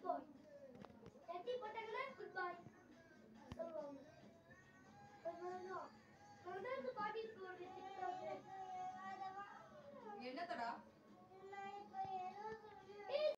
பாய். தட்டி போட்டாங்கன்னா குட் பாய் சொல்லுவாங்க. அதனாலதான் பாட்டிக்கு ஒரு திட்டம்